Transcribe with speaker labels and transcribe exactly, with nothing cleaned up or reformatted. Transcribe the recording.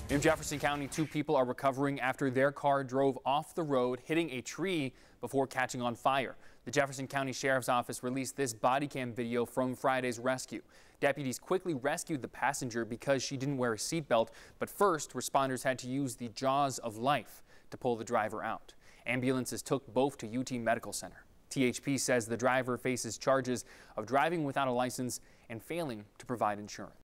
Speaker 1: In Jefferson County, two people are recovering after their car drove off the road, hitting a tree before catching on fire. The Jefferson County Sheriff's Office released this body cam video from Friday's rescue. Deputies quickly rescued the passenger because she didn't wear a seatbelt, but first responders had to use the jaws of life to pull the driver out. Ambulances took both to U T Medical Center. T H P says the driver faces charges of driving without a license and failing to provide insurance.